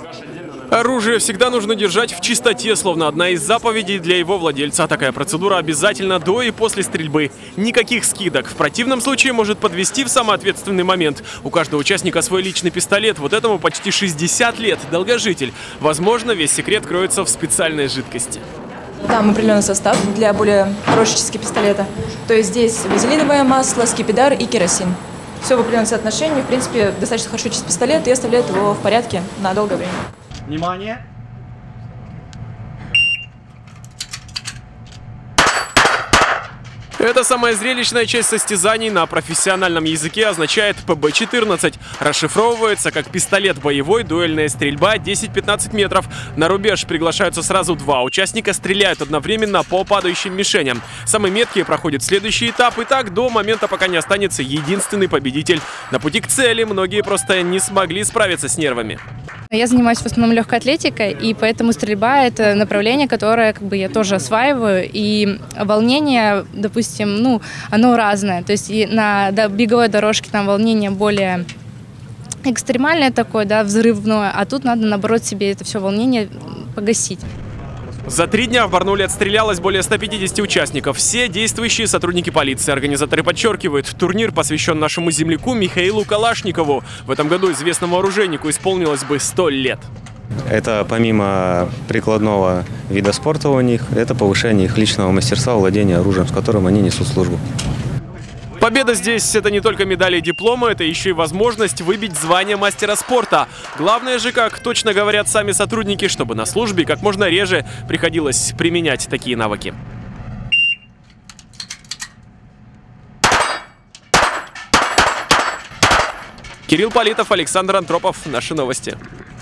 Оружие всегда нужно держать в чистоте, словно одна из заповедей для его владельца. Такая процедура обязательно до и после стрельбы. Никаких скидок. В противном случае может подвести в самый ответственный момент. У каждого участника свой личный пистолет. Вот этому почти 60 лет. Долгожитель. Возможно, весь секрет кроется в специальной жидкости. Там определенный состав для более хорошей чистки пистолета. То есть здесь вазелиновое масло, скипидар и керосин. Все в определенном соотношении. В принципе, достаточно хорошо чистит пистолет и оставляет его в порядке на долгое время. Внимание! Это самая зрелищная часть состязаний на профессиональном языке означает ПБ-14. Расшифровывается как пистолет боевой, дуэльная стрельба 10-15 метров. На рубеж приглашаются сразу 2 участника, стреляют одновременно по падающим мишеням. Самые меткие проходят следующий этап, и так до момента, пока не останется единственный победитель. На пути к цели многие просто не смогли справиться с нервами. Я занимаюсь в основном легкой атлетикой, и поэтому стрельба – это направление, которое я тоже осваиваю. И волнение, допустим, оно разное. То есть и на беговой дорожке там волнение более экстремальное такое, взрывное, а тут надо, наоборот, себе это все волнение погасить. За 3 дня в Барнауле отстрелялось более 150 участников. Все действующие сотрудники полиции. Организаторы подчеркивают, турнир посвящен нашему земляку Михаилу Калашникову. В этом году известному оружейнику исполнилось бы 100 лет. Это помимо прикладного вида спорта у них, это повышение их личного мастерства владения оружием, с которым они несут службу. Победа здесь – это не только медали и дипломы, это еще и возможность выбить звание мастера спорта. Главное же, как точно говорят сами сотрудники, чтобы на службе как можно реже приходилось применять такие навыки. Кирилл Политов, Александр Антропов. Наши новости.